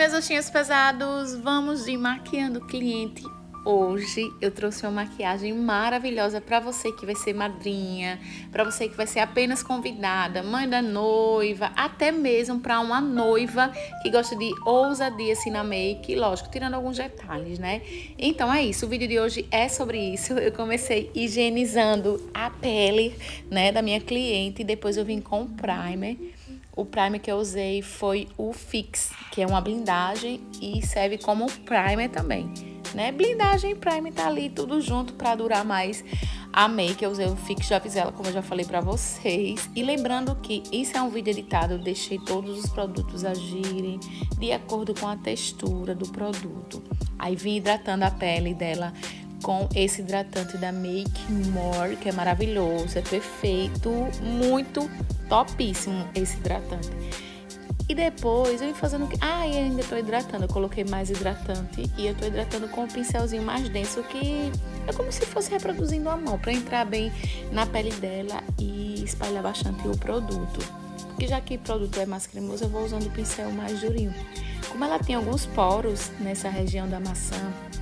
meus ossinhos pesados, vamos de maquiando o cliente. Hoje eu trouxe uma maquiagem maravilhosa para você que vai ser madrinha, para você que vai ser apenas convidada, mãe da noiva, até mesmo para uma noiva que gosta de ousadia assim na make, lógico, tirando alguns detalhes, né? Então é isso, o vídeo de hoje é sobre isso. Eu comecei higienizando a pele, né, da minha cliente e depois eu vim com o primer. O primer que eu usei foi o Fix, que é uma blindagem e serve como primer também, né? Blindagem e primer tá ali tudo junto para durar mais a make. Eu usei o Fix, já fiz ela como eu já falei para vocês. E lembrando que isso é um vídeo editado, eu deixei todos os produtos agirem de acordo com a textura do produto. Aí vim hidratando a pele dela com esse hidratante da Make More, que é maravilhoso, é perfeito, muito topíssimo esse hidratante. E depois eu vim fazendo... eu ainda tô hidratando, eu coloquei mais hidratante e eu tô hidratando com um pincelzinho mais denso, que é como se fosse reproduzindo a mão, para entrar bem na pele dela e espalhar bastante o produto. Porque já que o produto é mais cremoso, eu vou usando o pincel mais durinho. Como ela tem alguns poros nessa região da maçã,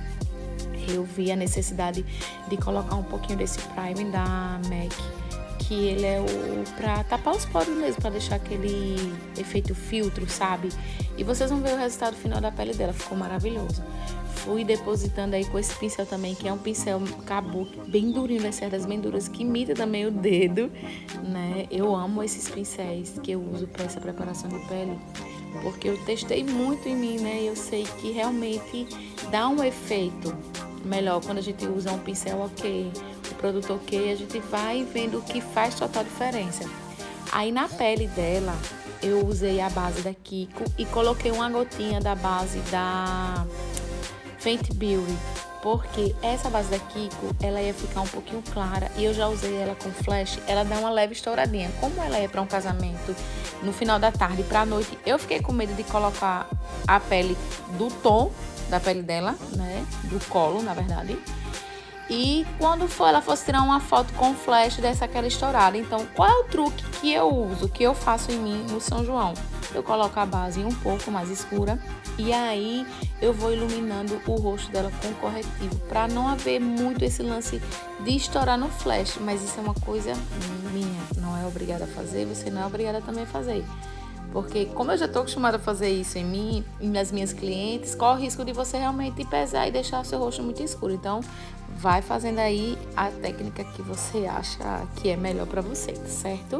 eu vi a necessidade de colocar um pouquinho desse primer da MAC, que ele é pra tapar os poros mesmo, pra deixar aquele efeito filtro, sabe? E vocês vão ver o resultado final da pele dela, ficou maravilhoso. Fui depositando aí com esse pincel também, que é um pincel kabuki, bem durinho, das cerdas bem duras, que imita também o dedo, né? Eu amo esses pincéis que eu uso para essa preparação de pele, porque eu testei muito em mim, né? E eu sei que realmente dá um efeito melhor quando a gente usa um pincel ok, o produto ok, a gente vai vendo o que faz total diferença. Aí na pele dela, eu usei a base da Kiko e coloquei uma gotinha da base da Fenty Beauty, porque essa base da Kiko, ela ia ficar um pouquinho clara e eu já usei ela com flash, ela dá uma leve estouradinha. Como ela é para um casamento no final da tarde para a noite, eu fiquei com medo de colocar a pele do tom da pele dela, né, do colo, na verdade. E quando ela fosse tirar uma foto com flash dessa aquela estourada. Então, qual é o truque que eu uso, que eu faço em mim no São João? Eu coloco a base um pouco mais escura e aí eu vou iluminando o rosto dela com corretivo, para não haver muito esse lance de estourar no flash. Mas isso é uma coisa minha, não é obrigada a fazer, você não é obrigada também a fazer. Porque como eu já estou acostumada a fazer isso em mim e nas minhas clientes, corre o risco de você realmente pesar e deixar o seu rosto muito escuro. Então, vai fazendo aí a técnica que você acha que é melhor para você, certo?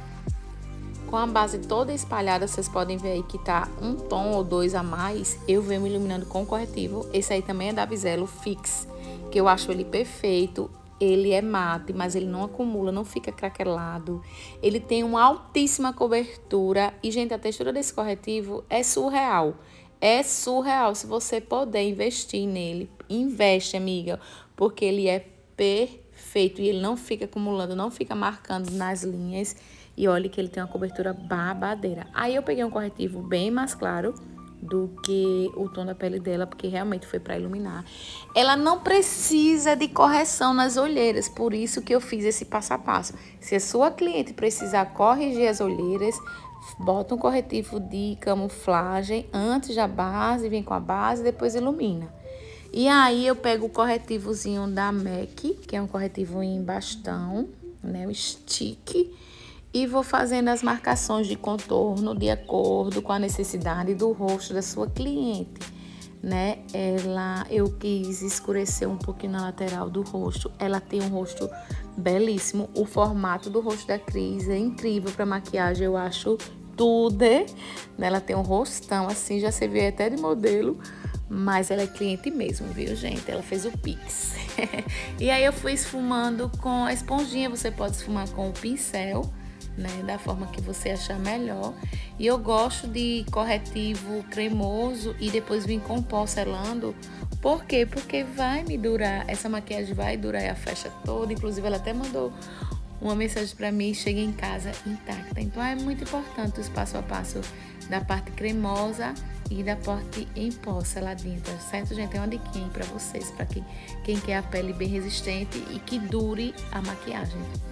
Com a base toda espalhada, vocês podem ver aí que tá um tom ou dois a mais. Eu venho me iluminando com corretivo. Esse aí também é da Bizello Fix, que eu acho ele perfeito. Ele é mate, mas ele não acumula, não fica craquelado. Ele tem uma altíssima cobertura. E, gente, a textura desse corretivo é surreal. É surreal. Se você puder investir nele, investe, amiga. Porque ele é perfeito. E ele não fica acumulando, não fica marcando nas linhas. E olha que ele tem uma cobertura babadeira. Aí eu peguei um corretivo bem mais claro do que o tom da pele dela, porque realmente foi para iluminar. Ela não precisa de correção nas olheiras, por isso que eu fiz esse passo a passo. Se a sua cliente precisar corrigir as olheiras, bota um corretivo de camuflagem antes da base, vem com a base, depois ilumina. E aí eu pego o corretivozinho da MAC, que é um corretivo em bastão, né, um stick, e vou fazendo as marcações de contorno de acordo com a necessidade do rosto da sua cliente, né? Eu quis escurecer um pouquinho na lateral do rosto. Ela tem um rosto belíssimo. O formato do rosto da Cris é incrível para maquiagem, eu acho tudo. Ela tem um rostão assim, já se vê até de modelo, mas ela é cliente mesmo, viu, gente? Ela fez o Pix. E aí eu fui esfumando com a esponjinha. Você pode esfumar com o pincel, né, da forma que você achar melhor. E eu gosto de corretivo cremoso e depois vim com pó selando. Por quê? Porque vai me durar, essa maquiagem vai durar a festa toda. Inclusive ela até mandou uma mensagem para mim: cheguei em casa intacta. Então é muito importante os passo a passo da parte cremosa e da parte em pó seladinha, tá certo, gente? É uma diquinha aí para vocês, para quem quer a pele bem resistente e que dure a maquiagem.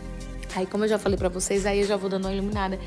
Aí, como eu já falei pra vocês, aí eu já vou dando uma iluminada.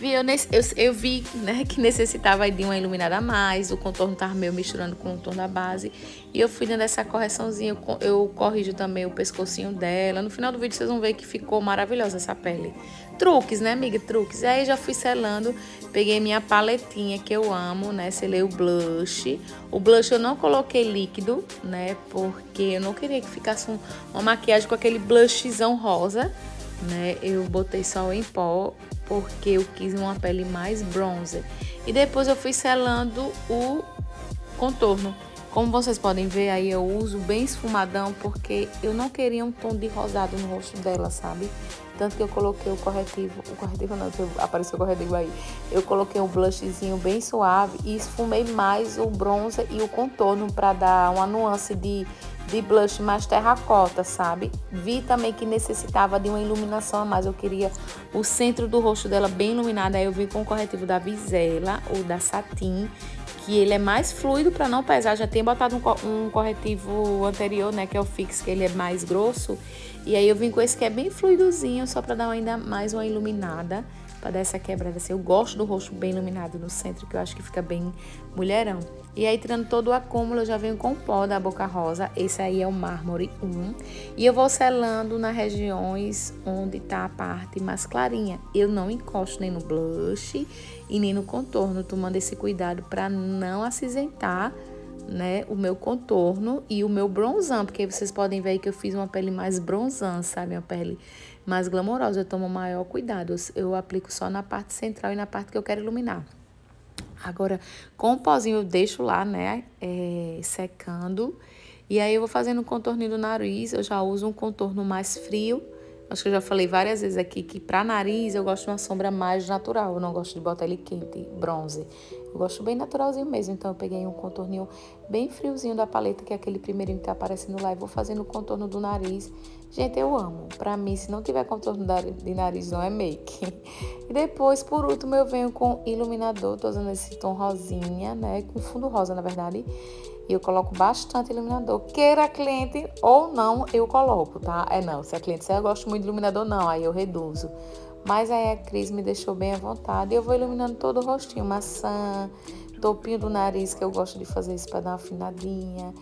Eu vi, né, que necessitava de uma iluminada a mais. O contorno tava meio misturando com o tom da base. E eu fui dando essa correçãozinha. Eu corrijo também o pescocinho dela. No final do vídeo vocês vão ver que ficou maravilhosa essa pele. Truques, né, amiga? Truques. Aí já fui selando. Peguei minha paletinha que eu amo, né? Selei o blush. O blush eu não coloquei líquido, né? Porque eu não queria que ficasse uma maquiagem com aquele blushzão rosa, né? Eu botei só em pó porque eu quis uma pele mais bronzer. E depois eu fui selando o contorno. Como vocês podem ver aí, eu uso bem esfumadão porque eu não queria um tom de rosado no rosto dela, sabe? Tanto que eu coloquei o corretivo não, que apareceu o corretivo aí. Eu coloquei um blushzinho bem suave e esfumei mais o bronzer e o contorno para dar uma nuance de blush mais terracota, sabe? Vi também que necessitava de uma iluminação a mais. Eu queria o centro do rosto dela bem iluminado. Aí eu vim com o corretivo da Visela, ou da Satin, que ele é mais fluido para não pesar. Já tenho botado um corretivo anterior, né, que é o Fix, que ele é mais grosso. E aí eu vim com esse que é bem fluidozinho, só para dar ainda mais uma iluminada, para dar essa quebrada assim. Eu gosto do rosto bem iluminado no centro, que eu acho que fica bem mulherão. E aí, tirando todo o acúmulo, eu já venho com o pó da Boca Rosa. Esse aí é o Mármore 1. E eu vou selando nas regiões onde tá a parte mais clarinha. Eu não encosto nem no blush e nem no contorno, tomando esse cuidado para não acinzentar, né, o meu contorno e o meu bronzão, porque vocês podem ver aí que eu fiz uma pele mais bronzão, sabe? Uma pele mais glamourosa. Eu tomo maior cuidado. Eu aplico só na parte central e na parte que eu quero iluminar. Agora, com o pozinho eu deixo lá, né, secando. E aí eu vou fazendo um contorninho do nariz. Eu já uso um contorno mais frio. Acho que eu já falei várias vezes aqui que pra nariz eu gosto de uma sombra mais natural. Eu não gosto de botar ele quente, bronze. Eu gosto bem naturalzinho mesmo. Então eu peguei um contorninho bem friozinho da paleta, que é aquele primeirinho que tá aparecendo lá. E vou fazendo o contorno do nariz. Gente, eu amo. Pra mim, se não tiver contorno de nariz, não é make. E depois, por último, eu venho com iluminador. Tô usando esse tom rosinha, né? Com fundo rosa, na verdade. E eu coloco bastante iluminador. Queira cliente ou não, eu coloco, tá? Não, se a cliente disser, eu gosto muito de iluminador, não. Aí eu reduzo. Mas aí a Cris me deixou bem à vontade. E eu vou iluminando todo o rostinho. Maçã, topinho do nariz, que eu gosto de fazer isso pra dar uma afinadinha.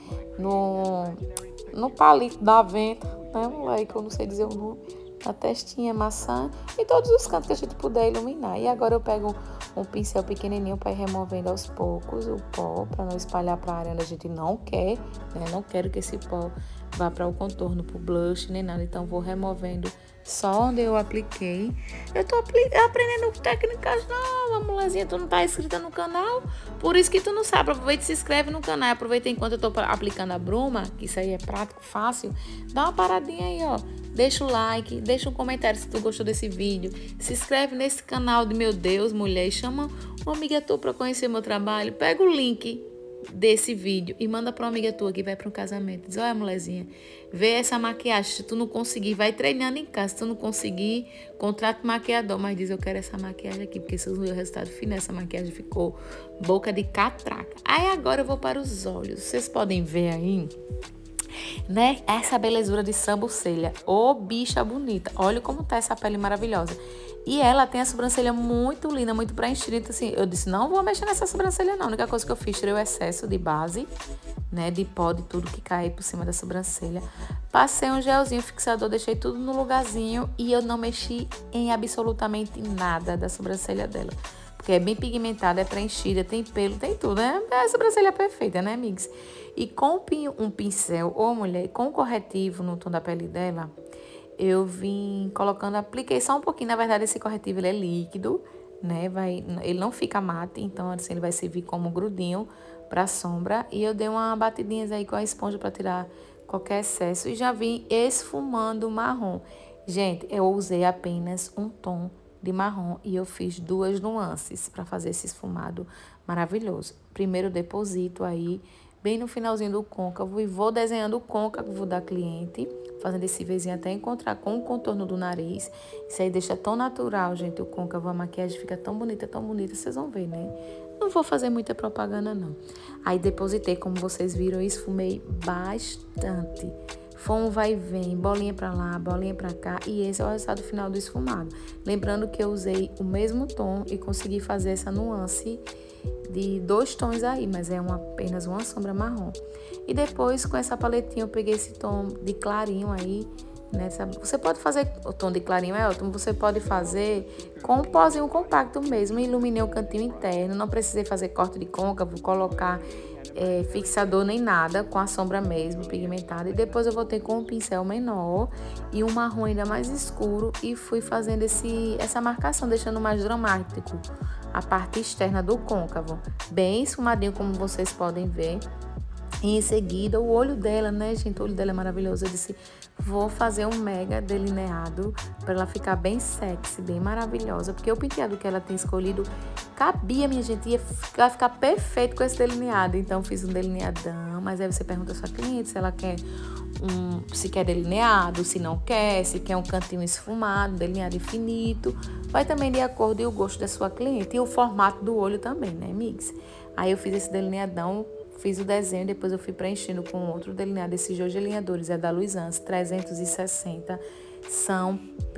No palito da venta, né, moleque? Eu não sei dizer o nome. Na testinha, maçã e todos os cantos que a gente puder iluminar. E agora eu pego um pincel pequenininho para ir removendo aos poucos o pó, para não espalhar para a área onde a gente não quer, né? Não quero que esse pó vá para o contorno, para o blush, nem nada. Então, vou removendo só onde eu apliquei. Eu tô aprendendo técnicas novas, mulherzinha. Tu não tá inscrita no canal? Por isso que tu não sabe. Aproveita e se inscreve no canal. Aproveita enquanto eu tô aplicando a bruma, que isso aí é prático, fácil. Dá uma paradinha aí, ó. Deixa o like, deixa um comentário se tu gostou desse vídeo. Se inscreve nesse canal de Meu Deus, mulher. E chama uma amiga tua pra conhecer meu trabalho. Pega o link desse vídeo e manda pra uma amiga tua que vai para um casamento. Diz, olha, mulherzinha, vê essa maquiagem. Se tu não conseguir, vai treinando em casa. Se tu não conseguir, contrata maquiador. Mas diz, eu quero essa maquiagem aqui, porque vocês viram o resultado final. Essa maquiagem ficou boca de catraca. Aí agora eu vou para os olhos. Vocês podem ver aí, né, essa belezura de sobrancelha. Ô, bicha bonita. Olha como tá essa pele maravilhosa. E ela tem a sobrancelha muito linda, muito preenchida. Então, assim, eu disse, não vou mexer nessa sobrancelha, não. A única coisa que eu fiz, tirei o excesso de base, né, de pó, de tudo que cai por cima da sobrancelha. Passei um gelzinho fixador, deixei tudo no lugarzinho e eu não mexi em absolutamente nada da sobrancelha dela. Porque é bem pigmentada, é preenchida, tem pelo, tem tudo, né? É a sobrancelha perfeita, né, amigas? E com um pincel, ou mulher, com corretivo no tom da pele dela, eu vim colocando, apliquei só um pouquinho. Na verdade, esse corretivo, ele é líquido, né? Ele não fica mate, então assim, ele vai servir como grudinho pra sombra. E eu dei uma batidinha aí com a esponja pra tirar qualquer excesso. E já vim esfumando o marrom. Gente, eu usei apenas um tom de marrom e eu fiz 2 nuances para fazer esse esfumado maravilhoso. Primeiro eu deposito aí bem no finalzinho do côncavo e vou desenhando o côncavo da cliente, fazendo esse Vzinho até encontrar com o contorno do nariz. Isso aí deixa tão natural, gente, o côncavo, a maquiagem fica tão bonita, vocês vão ver, né? Não vou fazer muita propaganda, não. Aí depositei, como vocês viram, e esfumei bastante. Foi um vai e vem, bolinha pra lá, bolinha pra cá. E esse é o resultado final do esfumado. Lembrando que eu usei o mesmo tom e consegui fazer essa nuance de 2 tons aí, mas é apenas uma sombra marrom. E depois, com essa paletinha, eu peguei esse tom de clarinho aí. Você pode fazer, o tom de clarinho é ótimo, você pode fazer com um pozinho compacto mesmo. Iluminei o cantinho interno, não precisei fazer corte de côncavo, colocar fixador nem nada, com a sombra mesmo, pigmentada. E depois eu voltei com um pincel menor e um marrom ainda mais escuro e fui fazendo essa marcação, deixando mais dramático a parte externa do côncavo. Bem esfumadinho, como vocês podem ver. E em seguida, o olho dela, né, gente? O olho dela é maravilhoso. Eu disse, vou fazer um mega delineado para ela ficar bem sexy, bem maravilhosa. Porque o penteado que ela tem escolhido cabia, minha gente, ia ficar perfeito com esse delineado. Então, fiz um delineadão. Mas aí você pergunta à sua cliente se ela quer se quer delineado, se não quer, se quer um cantinho esfumado, delineado infinito. Vai também de acordo com o gosto da sua cliente. E o formato do olho também, né, amigas? Aí eu fiz esse delineadão. Fiz o desenho, depois eu fui preenchendo com outro delineado. Esses 2 delineadores é da Luisans, 360. São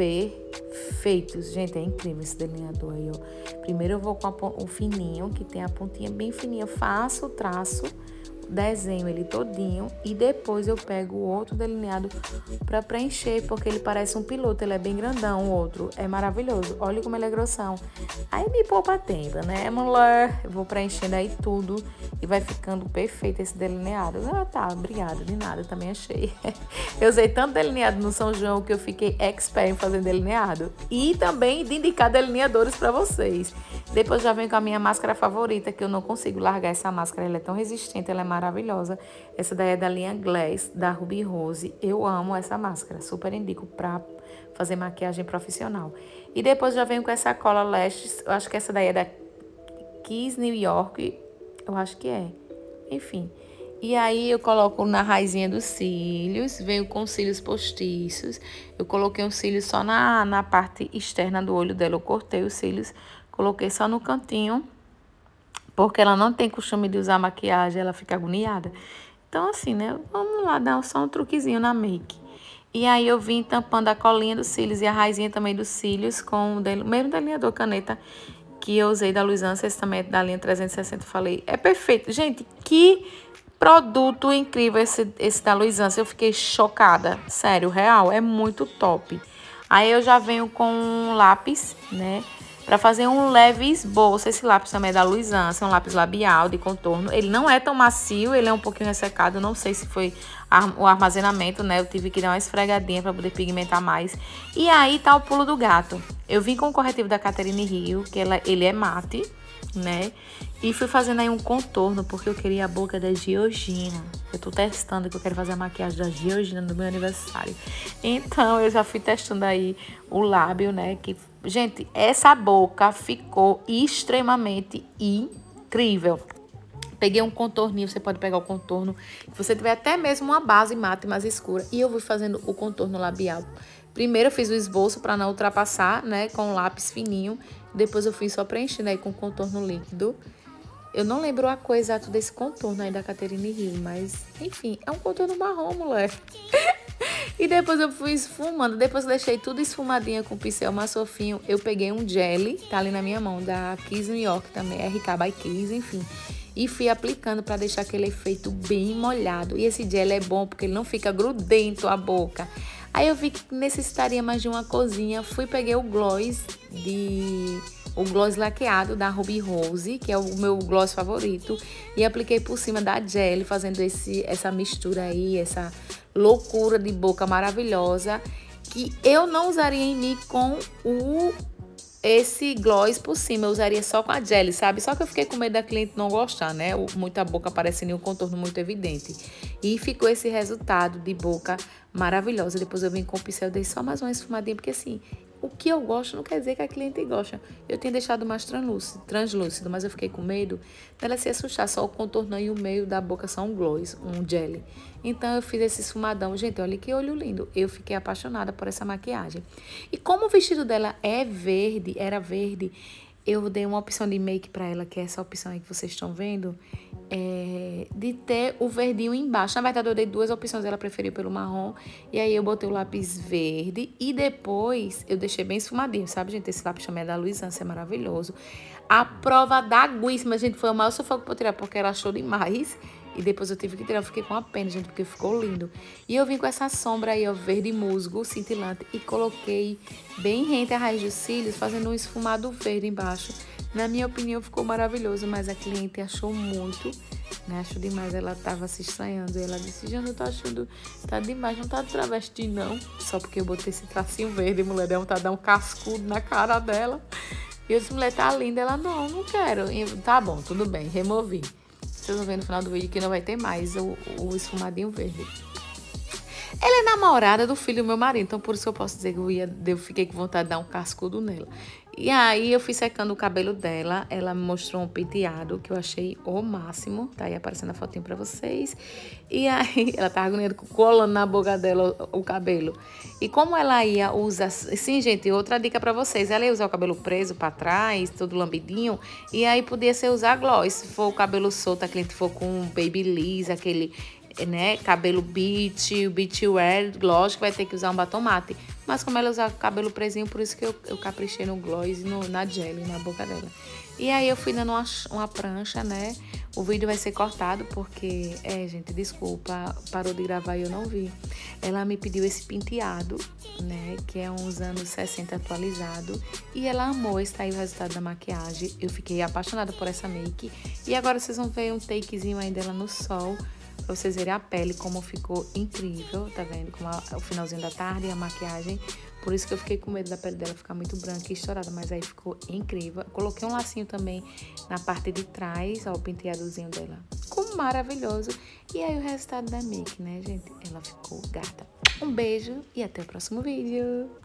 perfeitos. Gente, é incrível esse delineador aí, ó. Primeiro eu vou com o fininho, que tem a pontinha bem fininha. Faço o traço, desenho ele todinho e depois eu pego o outro delineado para preencher, porque ele parece um piloto, ele é bem grandão, o outro é maravilhoso, olha como ele é grossão. Aí me poupa tempo, né, mulher? Eu vou preenchendo aí tudo e vai ficando perfeito esse delineado. Ah, tá, obrigada, de nada, também achei. Eu usei tanto delineado no São João que eu fiquei expert em fazer delineado e também de indicar delineadores para vocês. Depois já venho com a minha máscara favorita, que eu não consigo largar essa máscara, ela é tão resistente, ela é maravilhosa. Essa daí é da linha Glass, da Ruby Rose. Eu amo essa máscara, super indico pra fazer maquiagem profissional. E depois já venho com essa cola Lashes, eu acho que essa daí é da Kiss New York, eu acho que é. Enfim. E aí eu coloco na raizinha dos cílios, venho com cílios postiços. Eu coloquei um cílio só na parte externa do olho dela, eu cortei os cílios, coloquei só no cantinho, porque ela não tem costume de usar maquiagem, ela fica agoniada. Então, assim, né? Vamos lá dar só um truquezinho na make. E aí eu vim tampando a colinha dos cílios e a raizinha também dos cílios com o mesmo delineador caneta que eu usei da Luisans, esse também é da linha 360, eu falei. É perfeito. Gente, que produto incrível esse da Luisans. Eu fiquei chocada. Sério, real, é muito top. Aí eu já venho com um lápis, né? Pra fazer um leve esboço. Esse lápis também é da Luisans, é um lápis labial de contorno. Ele não é tão macio, ele é um pouquinho ressecado. Não sei se foi o armazenamento, né? Eu tive que dar uma esfregadinha pra poder pigmentar mais. E aí tá o pulo do gato. Eu vim com o corretivo da Catherine Hill, que ele é mate, né? E fui fazendo aí um contorno, porque eu queria a boca da Georgina. Eu tô testando que eu quero fazer a maquiagem da Georgina no meu aniversário. Então, eu já fui testando aí o lábio, né? Que, gente, essa boca ficou extremamente incrível. Peguei um contorninho, você pode pegar o contorno. Se você tiver até mesmo uma base mate mais escura. E eu fui fazendo o contorno labial. Primeiro eu fiz o esboço para não ultrapassar, né? Com o lápis fininho. Depois eu fui só preenchendo aí com contorno líquido. Eu não lembro a cor exata desse contorno aí da Catherine Hill, mas, enfim, é um contorno marrom, mulher. E depois eu fui esfumando, depois eu deixei tudo esfumadinha com o pincel mais fofinho. Eu peguei um jelly, tá ali na minha mão, da Kiss New York também, RK by Kiss, enfim. E fui aplicando pra deixar aquele efeito bem molhado. E esse jelly é bom porque ele não fica grudento a boca. Aí eu vi que necessitaria mais de uma corzinha, peguei o gloss laqueado da Ruby Rose, que é o meu gloss favorito, e apliquei por cima da jelly, fazendo essa mistura aí, essa loucura de boca maravilhosa, que eu não usaria em mim com esse gloss por cima, eu usaria só com a jelly, sabe? Só que eu fiquei com medo da cliente não gostar, né? Muita boca parecendo e um contorno muito evidente. E ficou esse resultado de boca maravilhosa. Depois eu vim com o pincel, dei só mais uma esfumadinha, porque assim, o que eu gosto não quer dizer que a cliente gosta. Eu tinha deixado mais translúcido, mas eu fiquei com medo dela se assustar. Só o contorno e o meio da boca são um gloss, um jelly. Então eu fiz esse esfumadão. Gente, olha que olho lindo. Eu fiquei apaixonada por essa maquiagem. E como o vestido dela é verde, era verde, eu dei uma opção de make pra ela, que é essa opção aí que vocês estão vendo, de ter o verdinho embaixo. Na verdade, eu dei duas opções, ela preferiu pelo marrom, e aí eu botei o lápis verde, e depois eu deixei bem esfumadinho, sabe, gente? Esse lápis também é da Luisância, é maravilhoso. A prova da aguíssima, gente, foi o maior sufoco pra eu tirar, porque ela achou demais. E depois eu tive que tirar, eu fiquei com a pena, gente, porque ficou lindo. E eu vim com essa sombra aí, ó, verde musgo, cintilante, e coloquei bem rente a raiz dos cílios, fazendo um esfumado verde embaixo. Na minha opinião, ficou maravilhoso, mas a cliente achou muito, né? Achou demais, ela tava se estranhando. E ela disse, já não tô achando, tá demais, não tá de travesti, não. Só porque eu botei esse tracinho verde, mulher, deu vontade de dar um cascudo na cara dela. E eu disse, mulher, tá linda. Ela, não quero. E eu, tá bom, tudo bem, removi. Vocês vão ver no final do vídeo que não vai ter mais o esfumadinho verde. Ela é namorada do filho do meu marido, então por isso eu posso dizer que eu fiquei com vontade de dar um cascudo nela. E aí eu fui secando o cabelo dela, ela me mostrou um penteado que eu achei o máximo, tá aí aparecendo a fotinho pra vocês. E aí ela tava agoniada, colando na boca dela o cabelo. E como ela ia usar, sim, gente, outra dica pra vocês, ela ia usar o cabelo preso pra trás, todo lambidinho, e aí podia ser usar gloss. Se for o cabelo solto, a cliente for com babyliss, aquele, né, cabelo beach, o beach wear, lógico que vai ter que usar um batom mate. Mas como ela usa cabelo presinho, por isso que eu caprichei no gloss e na jelly, na boca dela. E aí eu fui dando uma prancha, né? O vídeo vai ser cortado porque, gente, desculpa, parou de gravar e eu não vi. Ela me pediu esse penteado, né? Que é uns anos 60 atualizado. E ela amou, está aí o resultado da maquiagem. Eu fiquei apaixonada por essa make. E agora vocês vão ver um takezinho aí dela no sol, pra vocês verem a pele como ficou incrível, tá vendo? Como o finalzinho da tarde e a maquiagem. Por isso que eu fiquei com medo da pele dela ficar muito branca e estourada, mas aí ficou incrível. Coloquei um lacinho também na parte de trás, ó, o penteadozinho dela. Ficou maravilhoso. E aí o resultado da make, né, gente? Ela ficou gata. Um beijo e até o próximo vídeo.